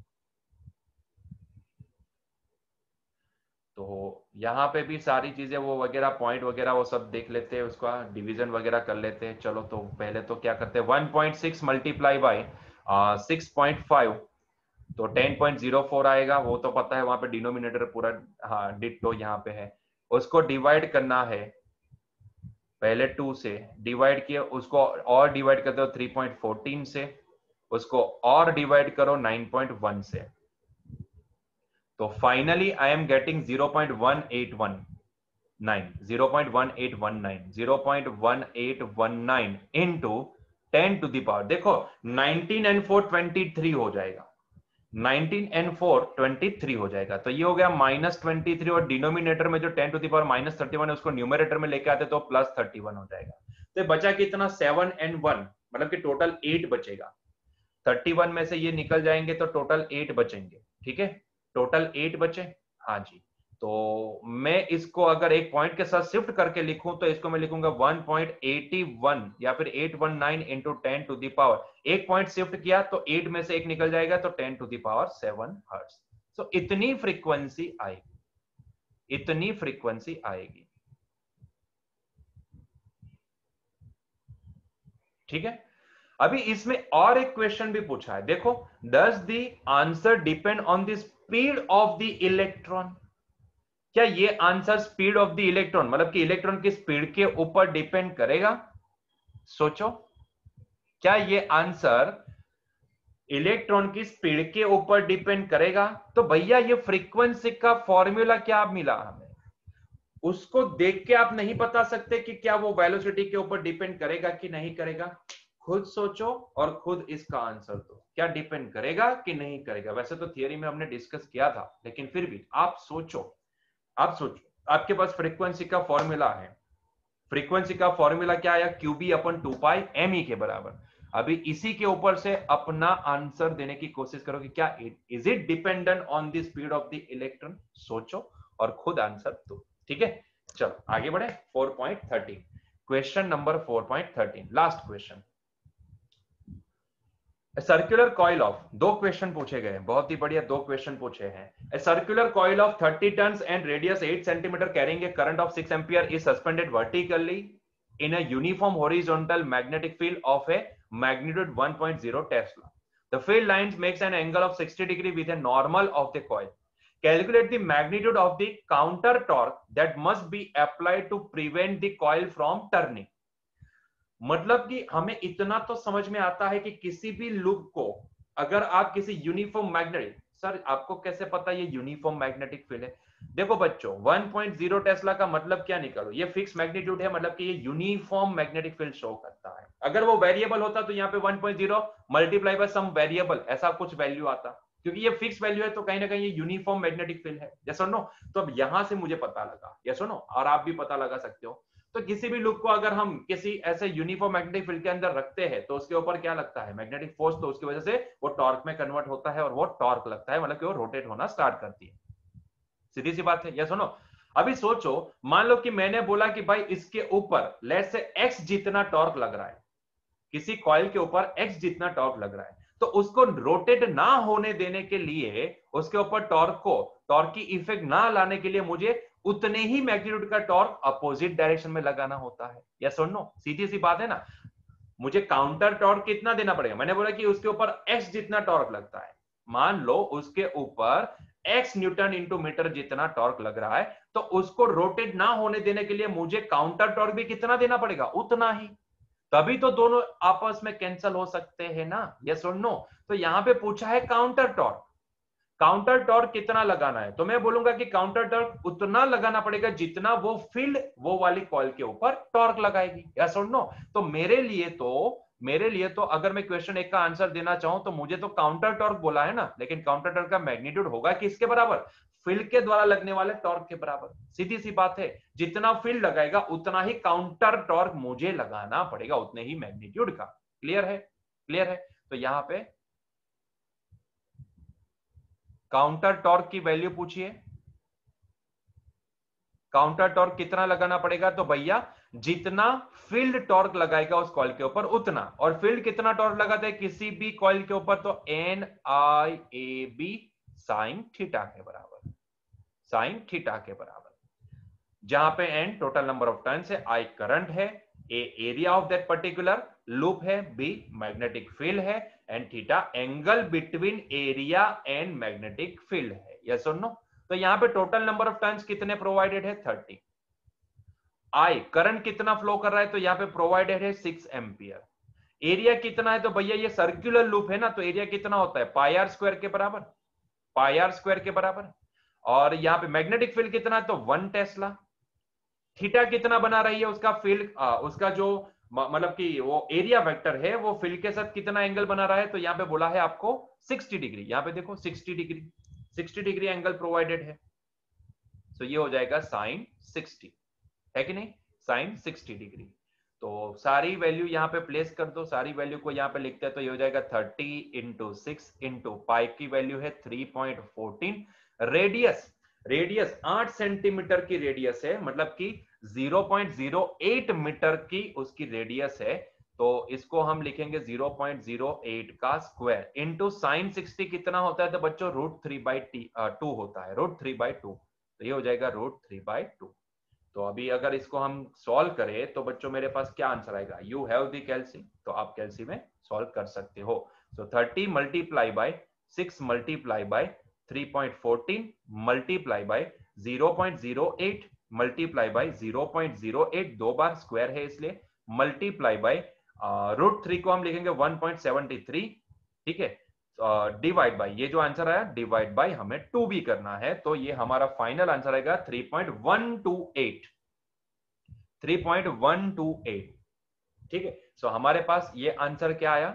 तो यहाँ पे भी सारी चीजें वो वगैरह पॉइंट वगैरह वो सब देख लेते हैं, उसका डिवीजन वगैरह कर लेते हैं। चलो तो पहले तो क्या करते हैं, 1.6 मल्टीप्लाई बाय 6.5 तो 10.04 आएगा, वो तो पता है, वहां पे डिनोमिनेटर पूरा हाँ डिट्टो यहाँ पे है। उसको डिवाइड करना है पहले 2 से, डिवाइड किया उसको और डिवाइड कर दो 3.14 से, उसको और डिवाइड करो 9.1 से, तो finally I am getting 0.1819 into 10 to the power, देखो 19 and 4 23 हो जाएगा, 19 and 4 23 हो जाएगा, तो ये हो गया -23, और डिनोमिनेटर में जो 10 टू द पावर -31 है उसको न्यूमरेटर में लेके आते तो +31 हो जाएगा। तो बचा कितना? 7 and 1, मतलब कि टोटल 8 बचेगा। 31 में से ये निकल जाएंगे तो टोटल 8 बचेंगे, ठीक है, टोटल 8 बचे। हाँ जी, तो मैं इसको अगर एक पॉइंट के साथ शिफ्ट करके लिखूं तो इसको मैं लिखूंगा 1.81 या फिर 819 इंटू 10 टू द पावर, एक पॉइंट शिफ्ट किया तो 8 में से एक निकल जाएगा तो 10 to the power 7 hertz. So इतनी फ्रीक्वेंसी आएगी, इतनी फ्रीक्वेंसी आएगी, ठीक है। अभी इसमें और एक क्वेश्चन भी पूछा है, देखो, does the answer depend on the speed of the electron? क्या ये answer speed of the electron मतलब कि इलेक्ट्रॉन की स्पीड के ऊपर डिपेंड करेगा? सोचो, क्या ये आंसर इलेक्ट्रॉन की स्पीड के ऊपर डिपेंड करेगा? तो भैया ये फ्रीक्वेंसी का फॉर्मूला क्या मिला हमें, उसको देख के आप नहीं बता सकते कि क्या वो वेलोसिटी के ऊपर डिपेंड करेगा कि नहीं करेगा। खुद सोचो और खुद इसका आंसर दो, क्या डिपेंड करेगा कि नहीं करेगा। वैसे तो थियरी में हमने डिस्कस किया था, लेकिन फिर भी आप सोचो, आप सोचो, आपके पास फ्रीक्वेंसी का फॉर्मूला है, फ्रीक्वेंसी का फॉर्मूला क्या आया, क्यूबी अपन 2 पाई एम ई के बराबर। अभी इसी के ऊपर से अपना आंसर देने की कोशिश करो कि क्या is it dependent on the speed of the electron. सोचो और खुद आंसर दो, ठीक है। चलो आगे बढ़े, 4.13 question number 4.13 last question. Circular coil of, दो क्वेश्चन पूछे गए, बहुत ही बढ़िया, दो क्वेश्चन पूछे हैं। A circular coil of 30 tons and radius 8 centimeter carrying a current of 6 ampere is suspended vertically in a uniform horizontal magnetic field of a magnitude 1.0 Tesla. The field lines makes an angle of 60 degree with a normal of the coil. Calculate the magnitude of the counter torque that must be applied to prevent the coil from turning. मतलब कि हमें इतना तो समझ में आता है कि किसी भी लूप को अगर आप किसी यूनिफॉर्म मैग्नेटिक, सर आपको कैसे पता ये यूनिफॉर्म मैग्नेटिक फील्ड है? देखो बच्चों, 1.0 टेस्ला का मतलब क्या निकालो, ये फिक्स मैग्नीट्यूड है, मतलब कि ये यूनिफॉर्म मैग्नेटिक फील्ड शो करता है। अगर वो वेरिएबल होता तो यहाँ पे 1.0 मल्टीप्लाई बाय सम वेरिएबल ऐसा कुछ वैल्यू आता, क्योंकि ये फिक्स वैल्यू है तो कहीं ना कहीं ये यूनिफॉर्म मैग्नेटिक फील्ड है। यस और नो? तो अब यहां से मुझे पता लगा, यस और नो, और आप भी पता लगा सकते हो। तो किसी भी लूप को अगर हम किसी ऐसे यूनिफॉर्म मैग्नेटिक फील्ड के अंदर रखते हैं तो उसके ऊपर क्या लगता है, मैग्नेटिक फोर्स, तो उसकी वजह से वो टॉर्क में कन्वर्ट होता है और वो टॉर्क लगता है, मतलब कि वो रोटेट होना स्टार्ट करती है। सीधी सी बात है, यस सुनो। अभी सोचो, मान लो कि मैंने बोला कि भाई इसके ऊपर लेट से एक्स जितना टॉर्क लग रहा है, किसी कॉइल के ऊपर एक्स जितना टॉर्क लग रहा है, तो उसको रोटेट ना होने देने के लिए, उसके ऊपर टॉर्क की इफेक्ट ना लाने के लिए मुझे उतने ही मैग्नीट्यूड का टॉर्क अपोजिट डायरेक्शन में लगाना होता है। यस और नो? सीधी सी बात है ना। मुझे काउंटर टॉर्क कितना देना पड़ेगा, मैंने बोला कि उसके ऊपर एक्स जितना टॉर्क लगता है, मान लो उसके ऊपर एक्स न्यूटन इंटू मीटर जितना टॉर्क लग रहा है, तो उसको रोटेट ना होने देने के लिए मुझे काउंटर टॉर्क भी कितना देना पड़ेगा, उतना ही। तभी तो दोनों आपस में कैंसिल हो सकते हैं ना, यस और नो? तो यहां पे पूछा है काउंटर टॉर्क, काउंटर टॉर्क कितना लगाना है, तो मैं बोलूंगा कि काउंटर टॉर्क उतना लगाना पड़ेगा जितना वो फील्ड वो वाली कॉइल के ऊपर टॉर्क लगाएगी। यस और नो? तो मेरे लिए तो अगर मैं क्वेश्चन एक का आंसर देना चाहूं तो मुझे तो काउंटर टॉर्क बोला है ना, लेकिन काउंटर टॉर्क का मैग्नीट्यूड होगा किसके बराबर, फील्ड के द्वारा लगने वाले टॉर्क के बराबर। सीधी सी बात है, जितना फील्ड लगाएगा उतना ही काउंटर टॉर्क मुझे लगाना पड़ेगा, उतने ही मैग्नीट्यूड का। क्लियर है? क्लियर है? तो यहां पे काउंटर टॉर्क की वैल्यू पूछिए, काउंटर टॉर्क कितना लगाना पड़ेगा, तो भैया जितना फील्ड टॉर्क लगाएगा उस कॉइल के ऊपर उतना, और फील्ड कितना टॉर्क लगाते हैं किसी भी कॉइल के ऊपर, तो N I A B sine theta के बराबर, साइन थीटा के बराबर, जहां पे N total number of turns है, आई करंट है, A area of that particular loop है, बी मैग्नेटिक फील्ड है, and theta angle between area and magnetic field है। यस और नो? तो यहां पे टोटल नंबर ऑफ टर्न्स कितने प्रोवाइडेड है, 30। आई करंट कितना फ्लो कर रहा है, तो यहां पे प्रोवाइडेड है 6 एम्पियर। एरिया कितना है, तो भैया ये सर्कुलर लूप है ना, तो एरिया कितना होता है, पाई आर स्क्वायर के बराबर, पाई आर स्क्वायर के बराबर। और यहां पे मैग्नेटिक फील्ड कितना है, तो 1 टेस्ला। थीटा कितना बना रही है उसका फील्ड, उसका जो मतलब कि वो एरिया वेक्टर है वो फील्ड के साथ कितना एंगल बना रहा है, तो यहां पे बोला है आपको 60 डिग्री। यहां पे देखो 60 डिग्री, 60 डिग्री एंगल प्रोवाइडेड है, तो ये हो जाएगा साइन 60, है कि नहीं, साइन 60 डिग्री। तो सारी वैल्यू यहाँ पे प्लेस कर दो, सारी वैल्यू को यहाँ पे लिखते हैं तो ये हो जाएगा 30 इंटू 6 इंटू पाई की वैल्यू है 3.14। रेडियस, रेडियस 8 सेंटीमीटर की रेडियस है, मतलब कि 0.08 मीटर की उसकी रेडियस है। तो इसको हम लिखेंगे 0.08 का स्क्वायर इंटू साइन 60 कितना होता है तो बच्चों √3/2 होता है, √3/2। तो ये हो जाएगा √3/2। तो अभी अगर इसको हम सॉल्व करें तो बच्चों मेरे पास क्या आंसर आएगा, यू हैव द कैल्सी, तो आप कैल्सी में सॉल्व कर सकते हो। So 30 multiply by 6 multiply by 3.14 multiply by 0.08 multiply by 0.08, दो बार स्क्वायर है इसलिए, मल्टीप्लाई बाय √3 को हम लिखेंगे 1.73, ठीक है, डिवाइड बाय, ये जो आंसर आया डिवाइड बाय हमें 2 भी करना है, तो ये हमारा फाइनल आंसर आएगा 3.128, 3.128, ठीक है। सो हमारे पास ये आंसर क्या आया,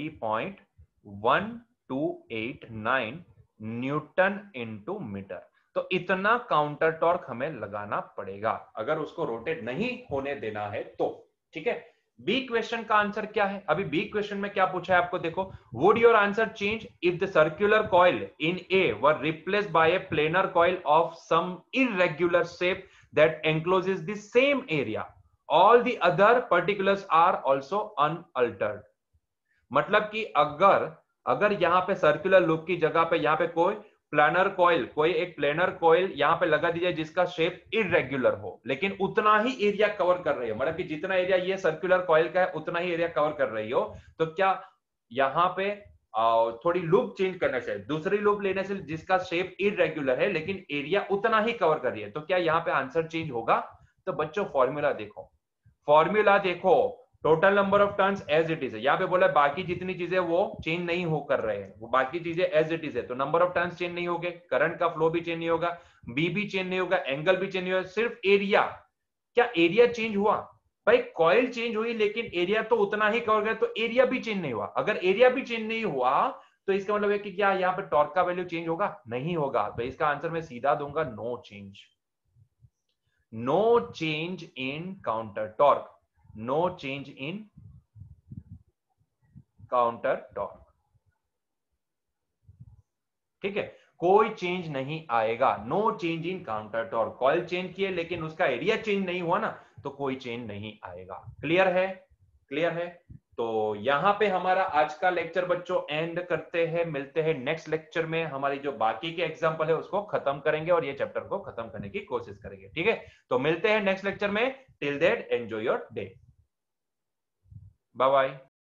3.1289 न्यूटन इंटू मीटर। तो इतना काउंटर टॉर्क हमें लगाना पड़ेगा अगर उसको रोटेट नहीं होने देना है तो, ठीक है। बी क्वेश्चन का आंसर क्या है, अभी बी क्वेश्चन में क्या पूछा है आपको, देखो, would your answer change if the circular coil in a were replaced by a planar coil of some irregular shape that encloses the same area, all the other particulars are also unaltered. मतलब कि अगर यहां पे सर्कुलर लूप की जगह पे यहां पे कोई प्लानर कॉइल, कोई एक प्लेनर कॉइल यहां पे लगा दीजिए जिसका शेप इरेग्युलर हो, लेकिन उतना ही एरिया कवर कर रही हो, मतलब कि जितना एरिया ये सर्कुलर कॉइल का है उतना ही एरिया कवर कर रही हो, तो क्या यहां पे थोड़ी लूप चेंज करना चाहिए, दूसरी लूप लेने से जिसका शेप इरेग्युलर है लेकिन एरिया उतना ही कवर कर रही है, तो क्या यहां पे आंसर चेंज होगा। तो बच्चों फॉर्मूला देखो, फॉर्मूला देखो, total number of turns as it is है, यहाँ पे बोला बाकी जितनी चीजें वो चेंज नहीं हो कर रहे हैं, वो बाकी चीजें एज इट इज है, तो नंबर ऑफ टर्न्स चेंज नहीं होंगे, करंट का फ्लो भी चेंज नहीं होगा, बी भी चेंज नहीं होगा, एंगल भी चेंज नहीं होगा, सिर्फ एरिया। क्या एरिया चेंज हुआ, भाई कॉइल चेंज हुई लेकिन एरिया तो उतना ही कवर गया, तो एरिया भी चेंज नहीं हुआ। अगर एरिया भी चेंज नहीं हुआ तो इसका मतलब है कि क्या यहाँ पे टॉर्क का वैल्यू चेंज होगा, नहीं होगा, तो इसका आंसर मैं सीधा दूंगा no change, no change in counter torque, no change in counter torque, ठीक है, कोई चेंज नहीं आएगा, no change in counter torque. Coil change किए लेकिन उसका एरिया चेंज नहीं हुआ ना, तो कोई चेंज नहीं आएगा। क्लियर है, क्लियर है। तो यहां पे हमारा आज का लेक्चर बच्चों एंड करते हैं, मिलते हैं नेक्स्ट लेक्चर में, हमारी जो बाकी के एग्जांपल है उसको खत्म करेंगे और ये चैप्टर को खत्म करने की कोशिश करेंगे, ठीक है। तो मिलते हैं नेक्स्ट लेक्चर में, till that enjoy your day, bye bye.